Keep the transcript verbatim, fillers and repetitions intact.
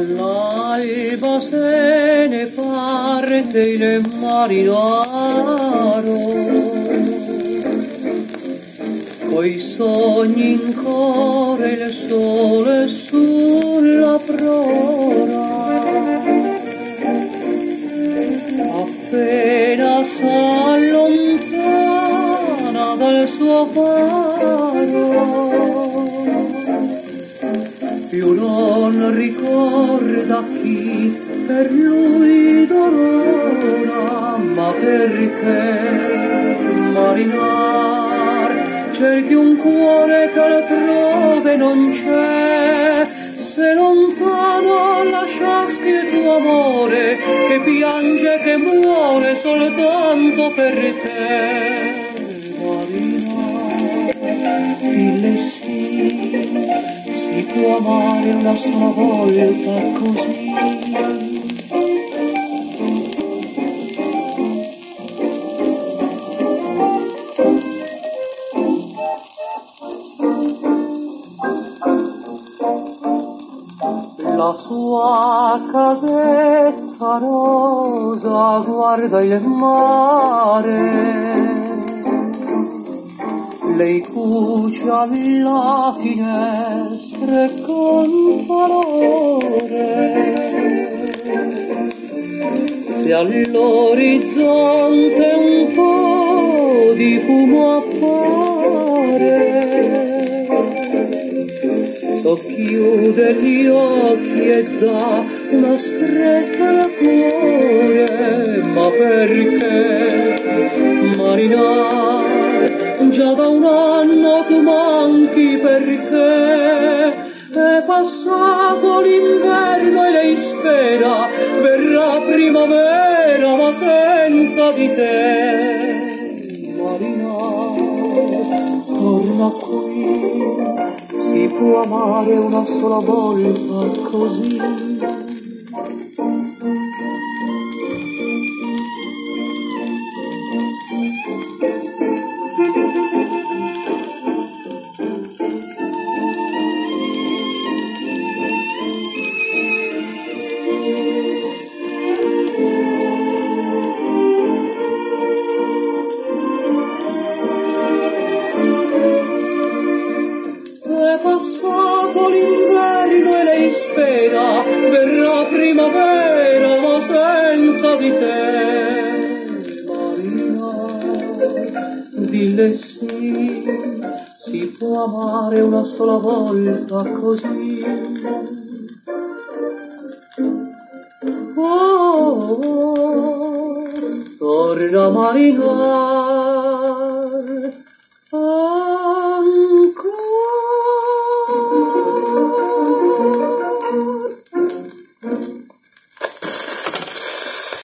All'alba se ne parte il marinaro, coi sogni in cuore, il sole sulla prora. Appena s'allontana dal suo faro, più non ricorda chi per lui dolora, ma perché marinar cerchi un cuore che altrove non c'è, se lontano lasciasti il tuo amore che piange, che muore soltanto per te. Marinar, dille sì, si può amare una sola volta così. La sua casetta rosa guarda il mare, lei cuce alla finestra con valore. Se all'orizzonte un po' di fumo appare, socchiude gli occhi e dà una stretta al cuore, ma perché marinar, già da un anno tu manchi, perché è passato l'inverno e lei spera verrà primavera, ma senza di te. Marinar, torna qui, si può amare una sola volta così. È passato l'inverno e lei spera verrà primavera, ma senza di te. Marinar, dille sì, si può amare una sola volta così. Oh, oh, oh, torna Marinar.